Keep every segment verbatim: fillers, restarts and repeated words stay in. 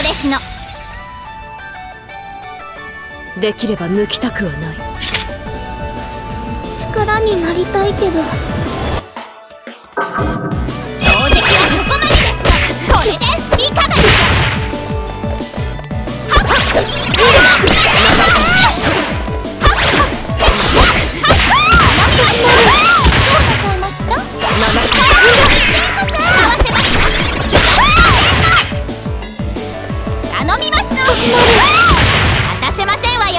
ですの。 できれば抜きたくはない。 力になりたいけど。 大敵はここまでですの。これでいかがですか。はっはっ頼みますの。渡せませんわよ。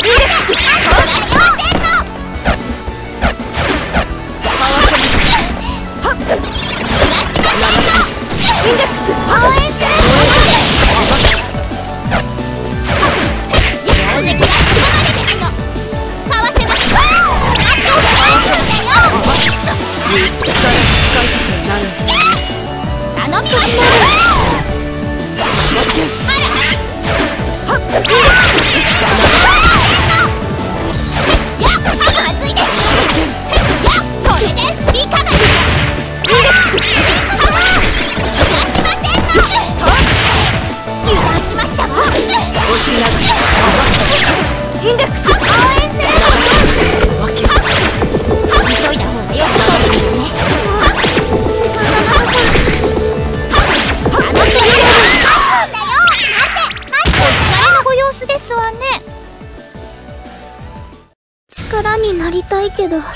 力になりたいけど。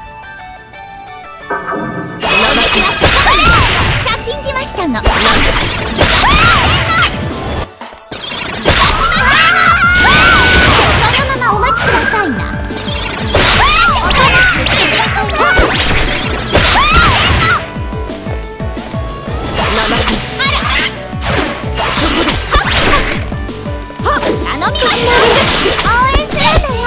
信じましたの。そのままお待ちくださいな。頼みます。応援するんだよ。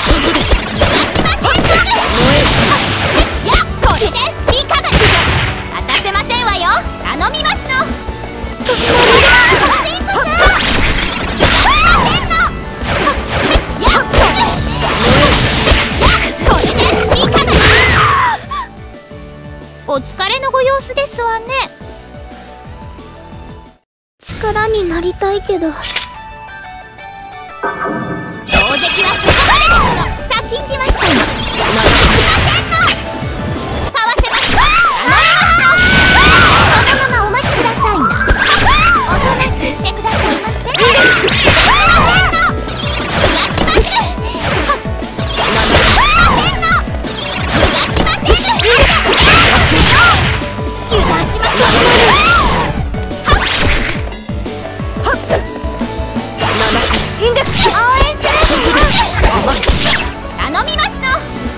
いや、これでいかがですか。渡せませんわよ。頼みますの。お疲れのご様子ですわね。 力になりたいけど。 大敵はここまでですの。さあ信じましたの。かわせます。そのままお待ちくださいな。おとなしくしてくださいませ。頼みますの。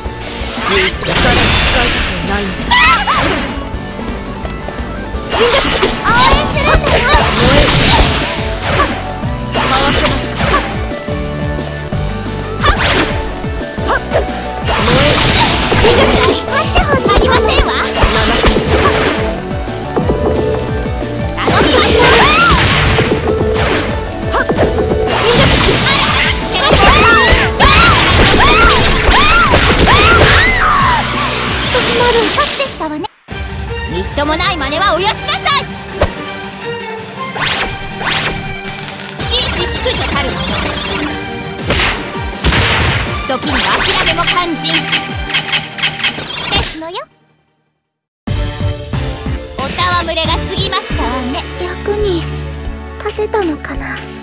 みっともない真似はおよしなさい。紳士淑女たるもの。時には諦めも肝心ですのよ。お戯れが過ぎましたわね。 役に立てたのかな。